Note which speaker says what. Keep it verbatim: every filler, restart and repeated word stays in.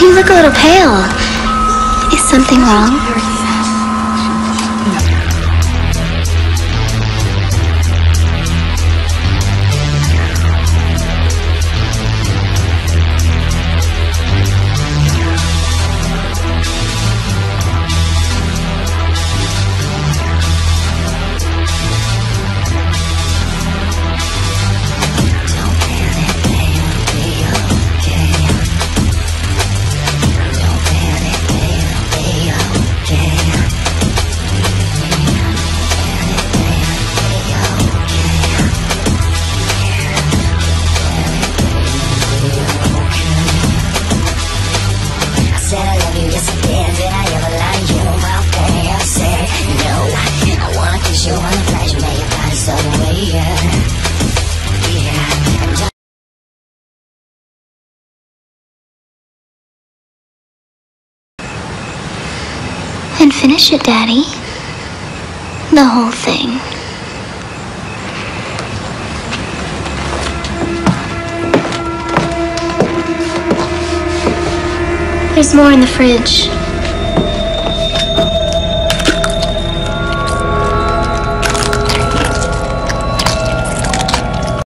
Speaker 1: You look a little pale. Is something wrong? And finish it, Daddy. The whole thing. There's more in the fridge.